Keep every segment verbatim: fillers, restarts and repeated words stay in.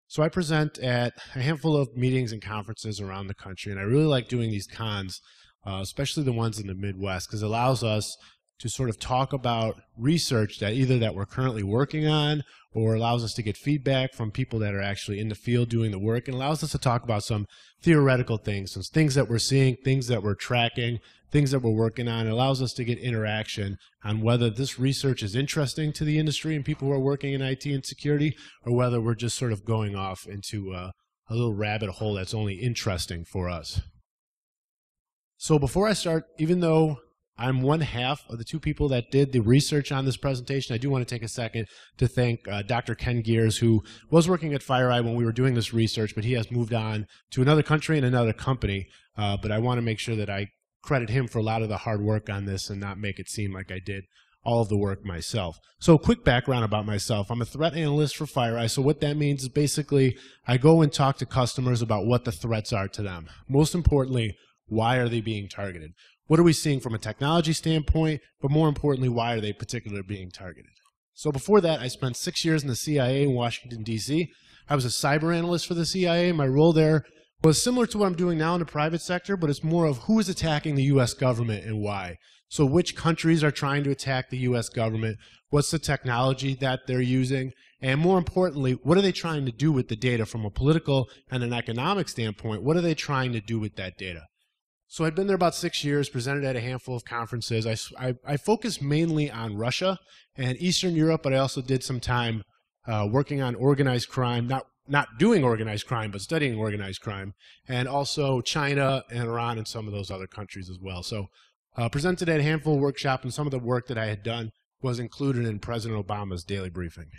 So I present at a handful of meetings and conferences around the country, and I really like doing these cons, uh, especially the ones in the Midwest, because it allows us to sort of talk about research that either that we're currently working on or allows us to get feedback from people that are actually in the field doing the work, and allows us to talk about some theoretical things, some things that we're seeing, things that we're tracking, things that we're working on. It allows us to get interaction on whether this research is interesting to the industry and people who are working in I T and security, or whether we're just sort of going off into a, a little rabbit hole that's only interesting for us. So before I start, even though I'm one half of the two people that did the research on this presentation, I do want to take a second to thank uh, Doctor Ken Gears, who was working at FireEye when we were doing this research, but he has moved on to another country and another company. Uh, but I want to make sure that I credit him for a lot of the hard work on this and not make it seem like I did all of the work myself. So a quick background about myself. I'm a threat analyst for FireEye. So what that means is basically I go and talk to customers about what the threats are to them. Most importantly, why are they being targeted? What are we seeing from a technology standpoint? But more importantly, why are they particularly being targeted? So before that, I spent six years in the C I A in Washington, D C. I was a cyber analyst for the C I A. My role there was similar to what I'm doing now in the private sector, but it's more of who is attacking the U S government and why. So which countries are trying to attack the U S government? What's the technology that they're using? And more importantly, what are they trying to do with the data from a political and an economic standpoint? What are they trying to do with that data? So I'd been there about six years, presented at a handful of conferences. I, I, I focused mainly on Russia and Eastern Europe, but I also did some time uh, working on organized crime, not not doing organized crime, but studying organized crime, and also China and Iran and some of those other countries as well. So uh, presented at a handful of workshops, and some of the work that I had done was included in President Obama's daily briefing.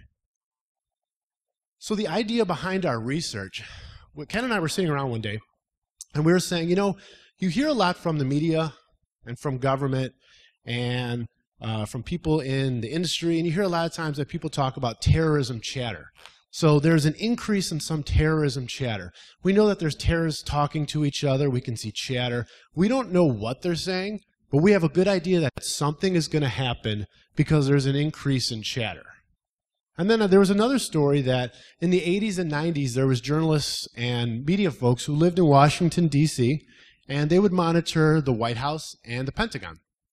So the idea behind our research, Ken and I were sitting around one day, and we were saying, you know, you hear a lot from the media and from government and uh, from people in the industry, and you hear a lot of times that people talk about terrorism chatter. So there's an increase in some terrorism chatter. We know that there's terrorists talking to each other. We can see chatter. We don't know what they're saying, but we have a good idea that something is going to happen because there's an increase in chatter. And then uh, there was another story that in the eighties and nineties, there was journalists and media folks who lived in Washington, D C, and they would monitor the White House and the Pentagon.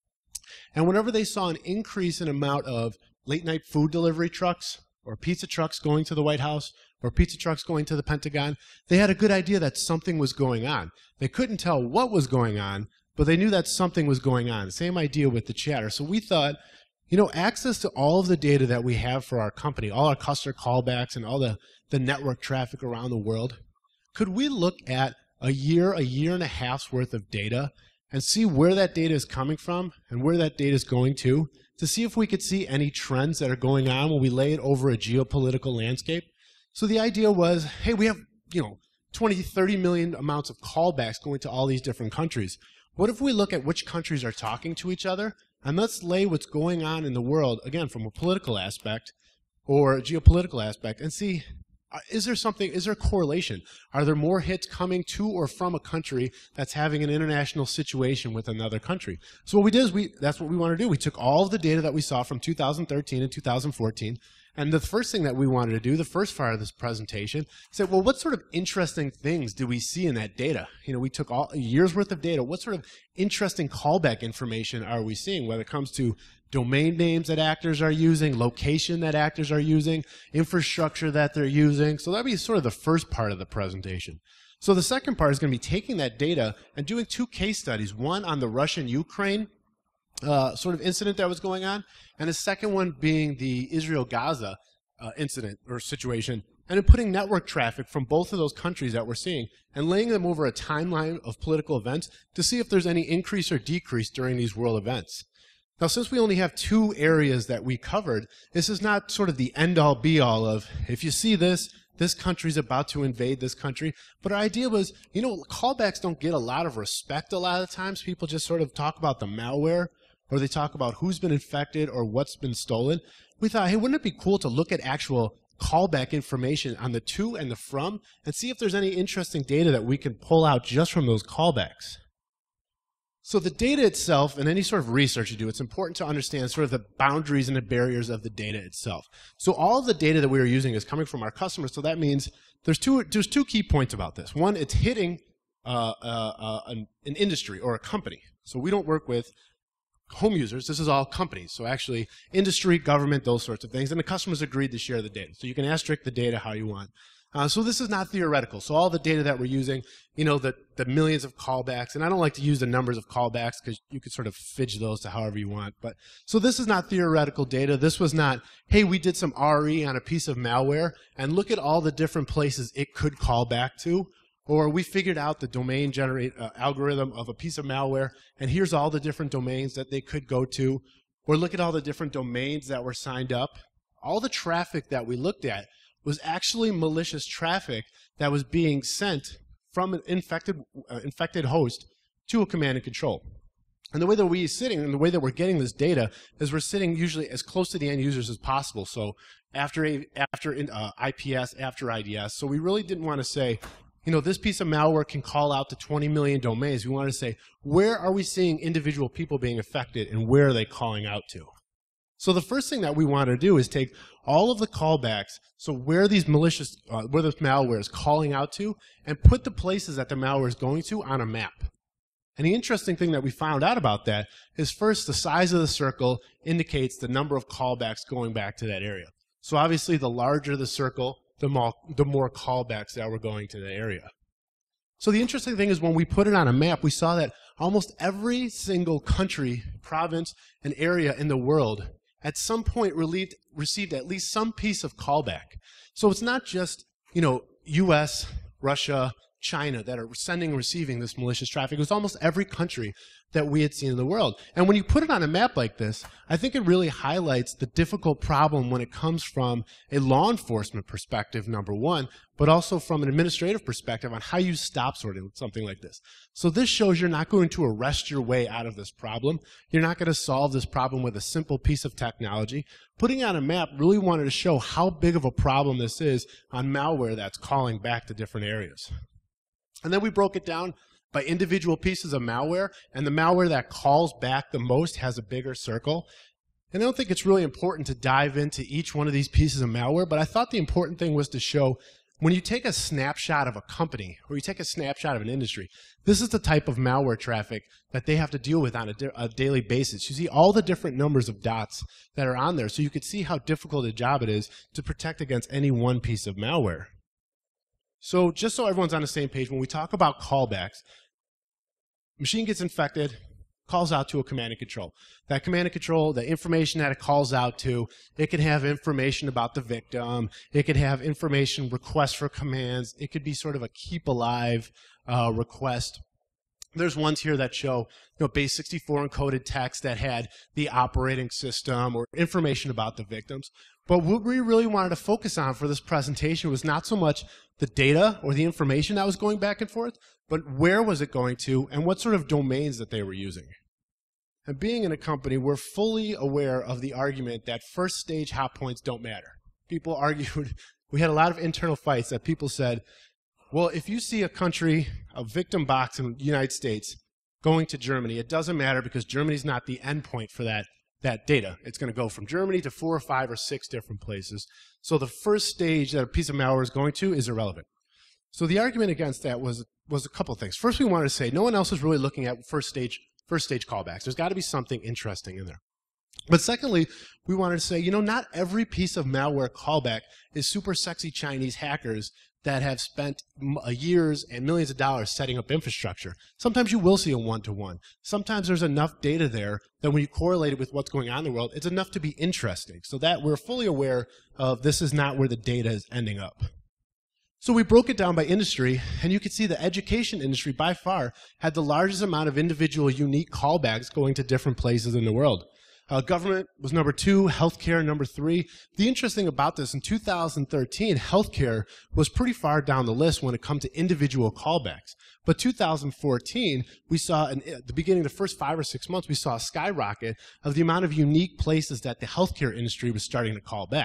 And whenever they saw an increase in amount of late-night food delivery trucks, or pizza trucks going to the White House, or pizza trucks going to the Pentagon, they had a good idea that something was going on. They couldn't tell what was going on, but they knew that something was going on. Same idea with the chatter. So we thought, you know, access to all of the data that we have for our company, all our customer callbacks and all the, the network traffic around the world, could we look at a year, a year and a half's worth of data and see where that data is coming from and where that data is going to, to see if we could see any trends that are going on when we lay it over a geopolitical landscape. So the idea was, hey, we have, you know, twenty, thirty million amounts of callbacks going to all these different countries. What if we look at which countries are talking to each other, and let's lay what's going on in the world, again, from a political aspect or a geopolitical aspect, and see, uh, is there something, is there a correlation? Are there more hits coming to or from a country that's having an international situation with another country? So what we did is, we, that's what we want to do. We took all of the data that we saw from two thousand thirteen and two thousand fourteen, and the first thing that we wanted to do, the first part of this presentation, said, well, what sort of interesting things do we see in that data? You know, we took all a year's worth of data. What sort of interesting callback information are we seeing, whether it comes to domain names that actors are using, location that actors are using, infrastructure that they're using? So that'd be sort of the first part of the presentation. So the second part is going to be taking that data and doing two case studies, one on the Russian-Ukraine uh, sort of incident that was going on, and the second one being the Israel-Gaza uh, incident or situation, and then putting network traffic from both of those countries that we're seeing and laying them over a timeline of political events to see if there's any increase or decrease during these world events. Now, since we only have two areas that we covered, this is not sort of the end-all be-all of, if you see this, this country's about to invade this country. But our idea was, you know, callbacks don't get a lot of respect a lot of times. People just sort of talk about the malware, or they talk about who's been infected or what's been stolen. We thought, hey, wouldn't it be cool to look at actual callback information on the to and the from and see if there's any interesting data that we can pull out just from those callbacks? So the data itself, and any sort of research you do, it's important to understand sort of the boundaries and the barriers of the data itself. So all of the data that we are using is coming from our customers, so that means there's two, there's two key points about this. One, it's hitting uh, uh, uh, an, an industry or a company. So we don't work with home users, this is all companies. So actually industry, government, those sorts of things, and the customers agreed to share the data. So you can asterisk the data how you want. Uh, so this is not theoretical. So all the data that we're using, you know, the, the millions of callbacks, and I don't like to use the numbers of callbacks because you could sort of fidget those to however you want. But so this is not theoretical data. This was not, hey, we did some R E on a piece of malware and look at all the different places it could call back to. Or we figured out the domain generate uh, algorithm of a piece of malware, and here's all the different domains that they could go to. Or look at all the different domains that were signed up. All the traffic that we looked at was actually malicious traffic that was being sent from an infected, uh, infected host to a command and control. And the way that we're sitting, and the way that we're getting this data, is we're sitting usually as close to the end users as possible. So after, a, after uh, I P S, after I D S. So we really didn't want to say, you know, this piece of malware can call out to twenty million domains. We want to say, where are we seeing individual people being affected and where are they calling out to? So the first thing that we want to do is take all of the callbacks, so where these malicious, uh, where this malware is calling out to, and put the places that the malware is going to on a map. And the interesting thing that we found out about that is, first, the size of the circle indicates the number of callbacks going back to that area. So obviously, the larger the circle, the more, the more callbacks that were going to the area. So the interesting thing is, when we put it on a map, we saw that almost every single country, province, and area in the world at some point relieved, received at least some piece of callback. So it's not just, you know, U S, Russia, China that are sending and receiving this malicious traffic. It was almost every country that we had seen in the world. And when you put it on a map like this, I think it really highlights the difficult problem when it comes from a law enforcement perspective, number one, but also from an administrative perspective on how you stop sorting something like this. So this shows you're not going to arrest your way out of this problem. You're not going to solve this problem with a simple piece of technology. Putting on a map really wanted to show how big of a problem this is on malware that's calling back to different areas. And then we broke it down by individual pieces of malware, and the malware that calls back the most has a bigger circle. And I don't think it's really important to dive into each one of these pieces of malware, but I thought the important thing was to show when you take a snapshot of a company or you take a snapshot of an industry, this is the type of malware traffic that they have to deal with on a, a daily basis. You see all the different numbers of dots that are on there, so you could see how difficult a job it is to protect against any one piece of malware. So just so everyone's on the same page, when we talk about callbacks, machine gets infected, calls out to a command and control. That command and control, the information that it calls out to, it could have information about the victim. It could have information, requests for commands. It could be sort of a keep alive uh, request. There's ones here that show, you know, base sixty-four encoded text that had the operating system or information about the victims. But what we really wanted to focus on for this presentation was not so much the data or the information that was going back and forth, but where was it going to and what sort of domains that they were using. And being in a company, we're fully aware of the argument that first stage hot points don't matter. People argued, we had a lot of internal fights that people said, well, if you see a country, a victim box in the United States going to Germany, it doesn't matter because Germany's not the endpoint for that, that data. It's going to go from Germany to four or five or six different places. So the first stage that a piece of malware is going to is irrelevant. So the argument against that was, was a couple of things. First, we wanted to say no one else is really looking at first stage, first stage callbacks. There's got to be something interesting in there. But secondly, we wanted to say, you know, not every piece of malware callback is super sexy Chinese hackers that have spent years and millions of dollars setting up infrastructure. Sometimes you will see a one-to-one. Sometimes there's enough data there that when you correlate it with what's going on in the world, it's enough to be interesting. So that we're fully aware of this is not where the data is ending up. So we broke it down by industry, and you can see the education industry by far had the largest amount of individual unique callbacks going to different places in the world. Uh, government was number two, healthcare number three. The interesting about this, in two thousand thirteen, healthcare was pretty far down the list when it comes to individual callbacks. But two thousand fourteen, we saw, in, at the beginning of the first five or six months, we saw a skyrocket of the amount of unique places that the healthcare industry was starting to call back.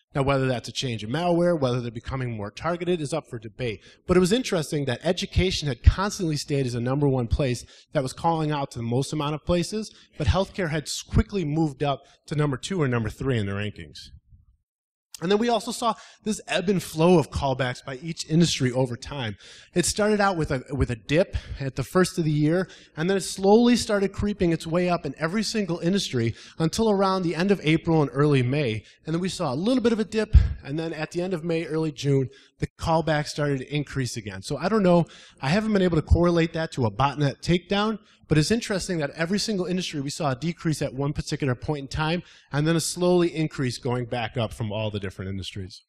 Now, whether that's a change in malware, whether they're becoming more targeted is up for debate. But it was interesting that education had constantly stayed as a number one place that was calling out to the most amount of places, but healthcare had quickly moved up to number two or number three in the rankings. And then we also saw this ebb and flow of callbacks by each industry over time. It started out with a, with a dip at the first of the year, and then it slowly started creeping its way up in every single industry until around the end of April and early May. And then we saw a little bit of a dip, and then at the end of May, early June, the callbacks started to increase again. So I don't know, I haven't been able to correlate that to a botnet takedown, but it's interesting that every single industry we saw a decrease at one particular point in time, and then a slowly increase going back up from all the different industries.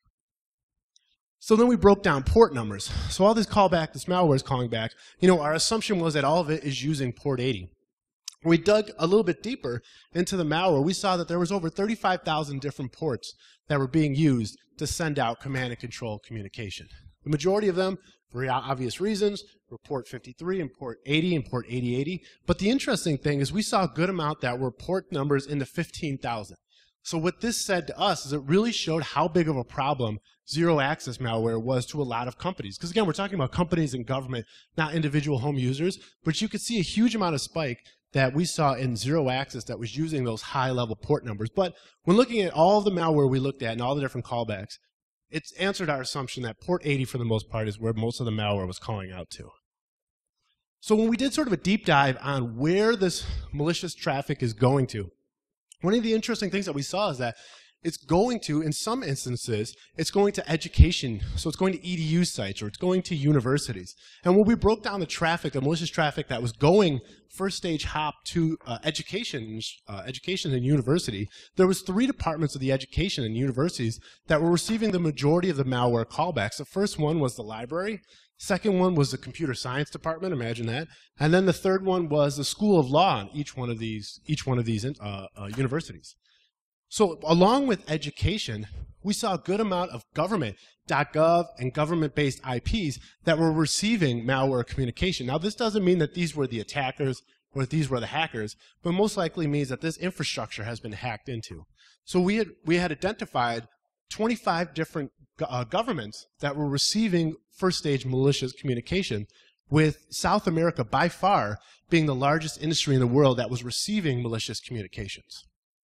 So then we broke down port numbers. So all this callback, this malware is calling back, you know, our assumption was that all of it is using port eighty. When we dug a little bit deeper into the malware, we saw that there was over thirty-five thousand different ports that were being used to send out command and control communication. The majority of them, for obvious reasons, were port fifty-three and port eighty and port eighty eighty. But the interesting thing is we saw a good amount that were port numbers in the fifteen thousand. So what this said to us is it really showed how big of a problem zero access malware was to a lot of companies. Because again, we're talking about companies and government, not individual home users. But you could see a huge amount of spike that we saw in zero access that was using those high level port numbers. But when looking at all of the malware we looked at and all the different callbacks, it's answered our assumption that port eighty for the most part is where most of the malware was calling out to. So when we did sort of a deep dive on where this malicious traffic is going to, one of the interesting things that we saw is that it's going to, in some instances, it's going to education. So it's going to E D U sites or it's going to universities. And when we broke down the traffic, the malicious traffic that was going first stage hop to uh, education, uh, education and university, there was three departments of the education and universities that were receiving the majority of the malware callbacks. The first one was the library. Second one was the computer science department, imagine that. And then the third one was the School of Law in each one of these, each one of these uh, uh, universities. So along with education, we saw a good amount of government dot gov and government-based I Ps that were receiving malware communication. Now, this doesn't mean that these were the attackers or that these were the hackers, but most likely means that this infrastructure has been hacked into. So we had, we had identified twenty-five different uh, governments that were receiving first-stage malicious communication, with South America by far being the largest industry in the world that was receiving malicious communications.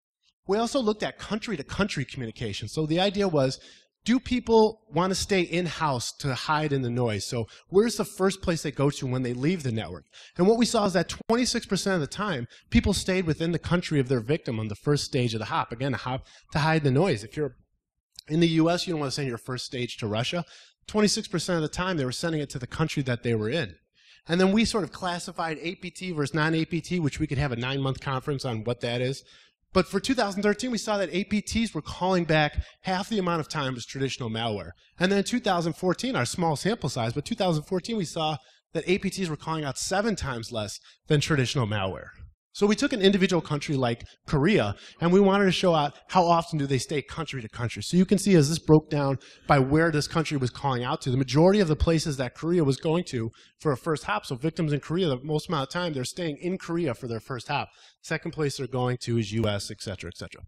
We also looked at country-to-country communication. So the idea was, do people want to stay in-house to hide in the noise? So where's the first place they go to when they leave the network? And what we saw is that twenty-six percent of the time, people stayed within the country of their victim on the first stage of the hop. Again, a hop to hide the noise. If you're in the U S, you don't want to send your first stage to Russia. twenty-six percent of the time, they were sending it to the country that they were in. And then we sort of classified A P T versus non-A P T, which we could have a nine-month conference on what that is. But for two thousand thirteen, we saw that A P Ts were calling back half the amount of time as traditional malware. And then in two thousand fourteen, our small sample size, but two thousand fourteen, we saw that A P Ts were calling out seven times less than traditional malware. So we took an individual country like Korea, and we wanted to show out how often do they stay country to country. So you can see as this broke down by where this country was calling out to, the majority of the places that Korea was going to for a first hop, so victims in Korea, the most amount of time, they're staying in Korea for their first hop. Second place they're going to is U S, et cetera, et cetera.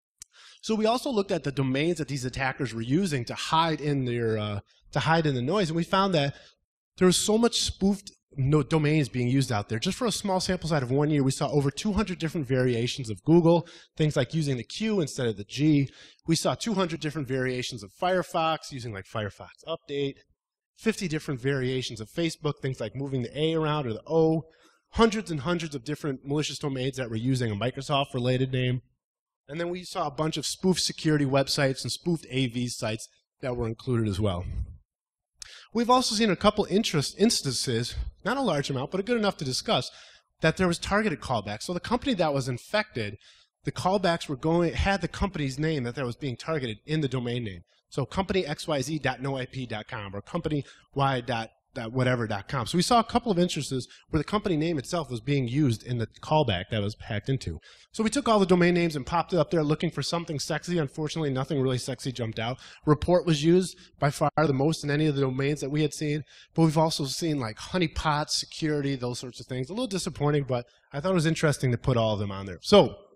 So we also looked at the domains that these attackers were using to hide in their, uh, to hide in the noise, and we found that there was so much spoofed no domains being used out there. Just for a small sample size of one year, we saw over two hundred different variations of Google, things like using the Q instead of the G. We saw two hundred different variations of Firefox, using like Firefox Update, fifty different variations of Facebook, things like moving the A around or the O, hundreds and hundreds of different malicious domains that were using a Microsoft-related name. And then we saw a bunch of spoofed security websites and spoofed A V sites that were included as well. We've also seen a couple interest instances, not a large amount, but good enough to discuss, that there was targeted callbacks. So the company that was infected, the callbacks were going, had the company's name that, that was being targeted in the domain name. So company x y z dot no I P dot com or company y dot whatever dot com. So we saw a couple of instances where the company name itself was being used in the callback that was hacked into. So we took all the domain names and popped it up there looking for something sexy. Unfortunately, nothing really sexy jumped out. Report was used by far the most in any of the domains that we had seen. But we've also seen like honeypot, security, those sorts of things. A little disappointing, but I thought it was interesting to put all of them on there. So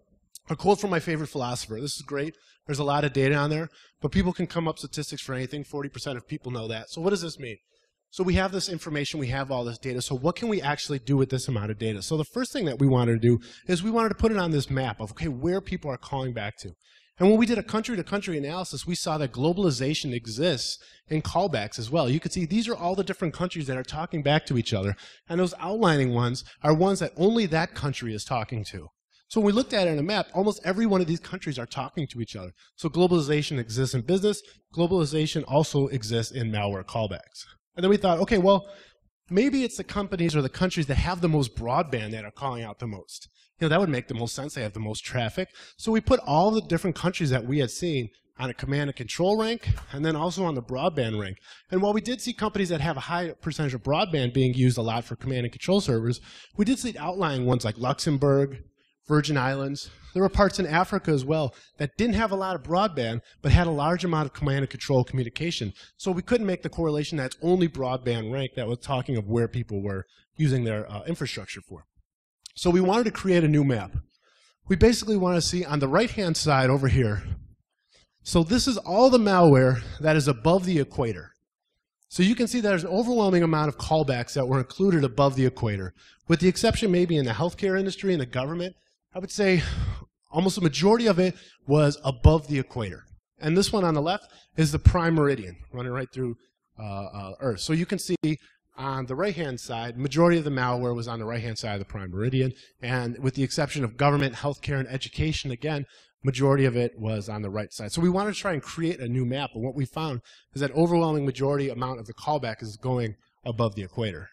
A quote from my favorite philosopher. This is great. There's a lot of data on there, but people can come up statistics for anything. forty percent of people know that. So what does this mean? So we have this information, we have all this data, so what can we actually do with this amount of data? So the first thing that we wanted to do is we wanted to put it on this map of, okay, where people are calling back to. And when we did a country-to-country analysis, we saw that globalization exists in callbacks as well. You can see these are all the different countries that are talking back to each other, and those outlining ones are ones that only that country is talking to. So when we looked at it on a map, almost every one of these countries are talking to each other. So globalization exists in business. Globalization also exists in malware callbacks. And then we thought, okay, well, maybe it's the companies or the countries that have the most broadband that are calling out the most. You know, that would make the most sense. They have the most traffic. So we put all the different countries that we had seen on a command and control rank, and then also on the broadband rank. And while we did see companies that have a high percentage of broadband being used a lot for command and control servers, we did see outlying ones like Luxembourg, Virgin Islands. There were parts in Africa as well that didn't have a lot of broadband, but had a large amount of command and control communication. So we couldn't make the correlation that it's only broadband rank that was talking of where people were using their uh, infrastructure for. So we wanted to create a new map. We basically want to see on the right-hand side over here. So this is all the malware that is above the equator. So you can see there's an overwhelming amount of callbacks that were included above the equator, with the exception maybe in the healthcare industry and the government. I would say almost a majority of it was above the equator. And this one on the left is the prime meridian, running right through uh, uh, Earth. So you can see on the right-hand side, majority of the malware was on the right-hand side of the prime meridian. And with the exception of government, healthcare, and education, again, majority of it was on the right side. So we wanted to try and create a new map. And what we found is that overwhelming majority amount of the callback is going above the equator.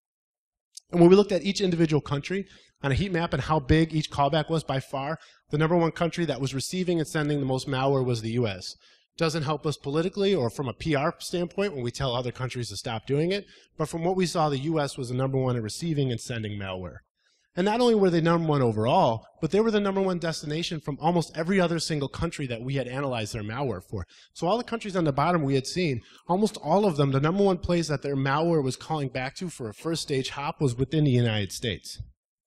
And when we looked at each individual country on a heat map and how big each callback was, by far, the number one country that was receiving and sending the most malware was the U S. Doesn't help us politically or from a P R standpoint when we tell other countries to stop doing it, but from what we saw, the U S was the number one in receiving and sending malware. And not only were they number one overall, but they were the number one destination from almost every other single country that we had analyzed their malware for. So all the countries on the bottom we had seen, almost all of them, the number one place that their malware was calling back to for a first stage hop was within the United States.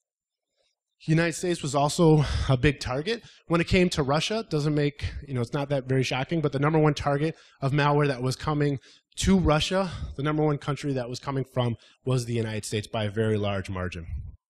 The United States was also a big target. When it came to Russia, doesn't make, you know, it's not that very shocking, but the number one target of malware that was coming to Russia, the number one country that was coming from was the United States by a very large margin.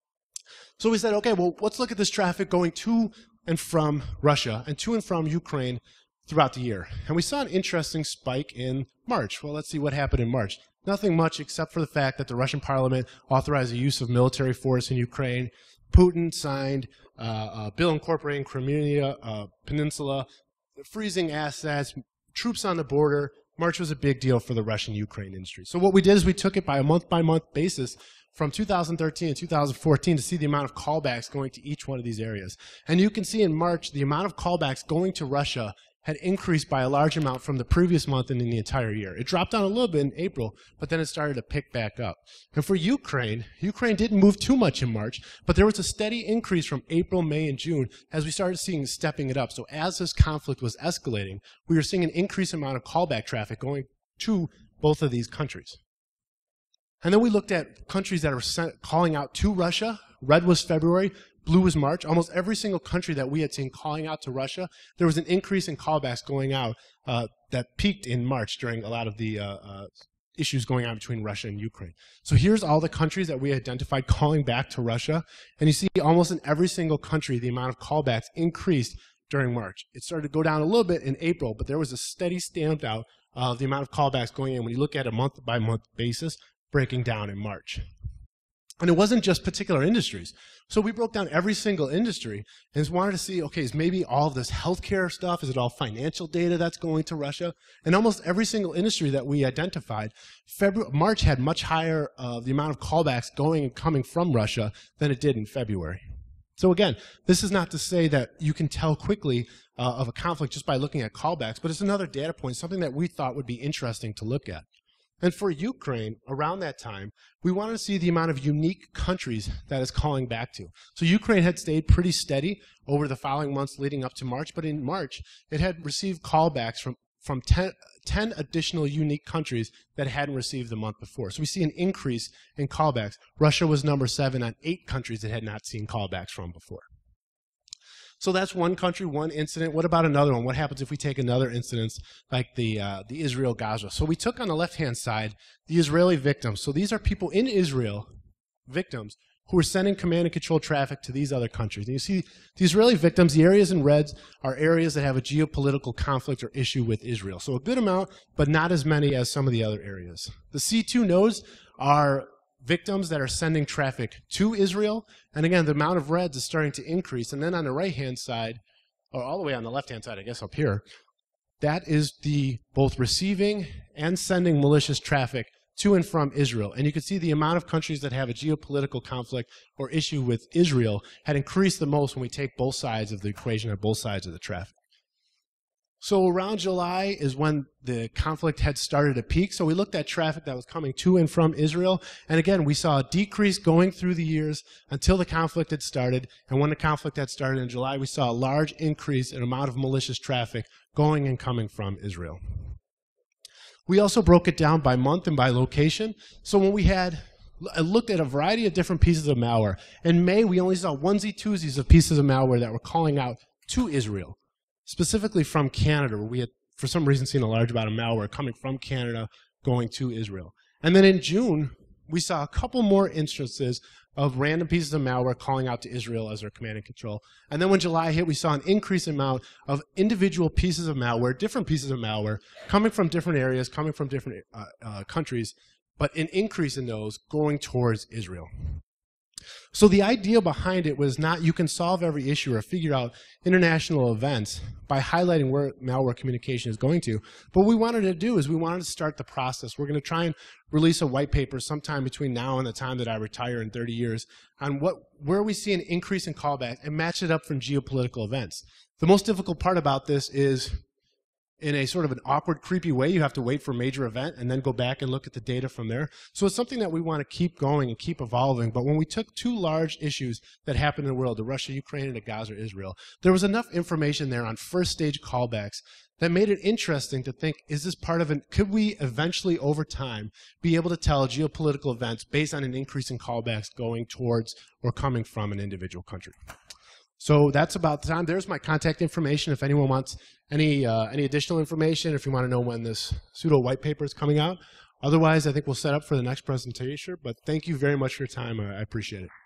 So we said, okay, well, let's look at this traffic going to and from Russia and to and from Ukraine throughout the year. And we saw an interesting spike in March. Well, let's see what happened in March. Nothing much except for the fact that the Russian parliament authorized the use of military force in Ukraine. Putin signed uh, a bill incorporating Crimea uh, Peninsula, freezing assets, troops on the border. March was a big deal for the Russian-Ukraine industry. So what we did is we took it by a month-by-month basis from two thousand thirteen and two thousand fourteen to see the amount of callbacks going to each one of these areas. And you can see in March, the amount of callbacks going to Russia had increased by a large amount from the previous month and in the entire year. It dropped down a little bit in April, but then it started to pick back up. And for Ukraine, Ukraine didn't move too much in March, but there was a steady increase from April, May, and June as we started seeing stepping it up. So as this conflict was escalating, we were seeing an increased amount of callback traffic going to both of these countries. And then we looked at countries that are sent, calling out to Russia. Red was February, blue was March. Almost every single country that we had seen calling out to Russia, there was an increase in callbacks going out uh, that peaked in March during a lot of the uh, uh, issues going on between Russia and Ukraine. So here's all the countries that we identified calling back to Russia. And you see almost in every single country, the amount of callbacks increased during March. It started to go down a little bit in April, but there was a steady stamped out of the amount of callbacks going in when you look at a month-by-month basis, breaking down in March. And it wasn't just particular industries. So we broke down every single industry and just wanted to see, okay, is maybe all of this healthcare stuff, is it all financial data that's going to Russia? And almost every single industry that we identified, February, March had much higher uh, the amount of callbacks going and coming from Russia than it did in February. So again, this is not to say that you can tell quickly uh, of a conflict just by looking at callbacks, but it's another data point, something that we thought would be interesting to look at. And for Ukraine, around that time, we wanted to see the amount of unique countries that it's calling back to. So Ukraine had stayed pretty steady over the following months leading up to March, but in March, it had received callbacks from, from ten, ten additional unique countries that it hadn't received the month before. So we see an increase in callbacks. Russia was number seven on eight countries that had not seen callbacks from before. So that's one country, one incident. What about another one? What happens if we take another incident like the uh, the Israel-Gaza? So we took on the left-hand side the Israeli victims. So these are people in Israel, victims, who are sending command and control traffic to these other countries. And you see the Israeli victims, the areas in red are areas that have a geopolitical conflict or issue with Israel. So a good amount, but not as many as some of the other areas. The C two nodes are victims that are sending traffic to Israel. And again, the amount of reds is starting to increase. And then on the right-hand side, or all the way on the left-hand side, I guess up here, that is the both receiving and sending malicious traffic to and from Israel. And you can see the amount of countries that have a geopolitical conflict or issue with Israel had increased the most when we take both sides of the equation or both sides of the traffic. So around July is when the conflict had started to peak. So we looked at traffic that was coming to and from Israel. And again, we saw a decrease going through the years until the conflict had started. And when the conflict had started in July, we saw a large increase in amount of malicious traffic going and coming from Israel. We also broke it down by month and by location. So when we had I looked at a variety of different pieces of malware. In May, we only saw onesie twosies of pieces of malware that were calling out to Israel, specifically from Canada, where we had, for some reason, seen a large amount of malware coming from Canada going to Israel. And then in June, we saw a couple more instances of random pieces of malware calling out to Israel as their command and control. And then when July hit, we saw an increased amount of individual pieces of malware, different pieces of malware, coming from different areas, coming from different uh, uh, countries, but an increase in those going towards Israel. So the idea behind it was not you can solve every issue or figure out international events by highlighting where malware communication is going to. But what we wanted to do is we wanted to start the process. We're going to try and release a white paper sometime between now and the time that I retire in thirty years on what where we see an increase in callback and match it up from geopolitical events. The most difficult part about this is in a sort of an awkward, creepy way, you have to wait for a major event and then go back and look at the data from there. So it's something that we want to keep going and keep evolving. But when we took two large issues that happened in the world, the Russia, Ukraine, and the Gaza, Israel, there was enough information there on first stage callbacks that made it interesting to think, is this part of an, could we eventually over time be able to tell geopolitical events based on an increase in callbacks going towards or coming from an individual country? So that's about the time. There's my contact information if anyone wants any uh, any additional information, if you want to know when this pseudo white paper is coming out. Otherwise, I think we'll set up for the next presentation. But thank you very much for your time. I appreciate it.